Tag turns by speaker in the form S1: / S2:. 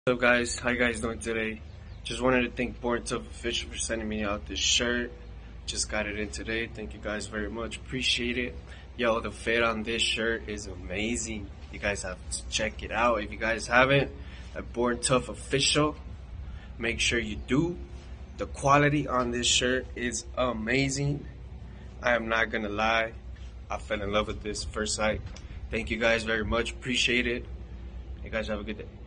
S1: What's up guys, how you guys doing today? Just wanted to thank Born Tough Official for sending me out this shirt. Just got it in today. Thank you guys very much, appreciate it. Yo, the fit on this shirt is amazing. You guys have to check it out. If you guys haven't, at Born Tough Official, make sure you do. The quality on this shirt is amazing. I am not gonna lie, I fell in love with this first sight. Thank you guys very much, appreciate it. You guys have a good day.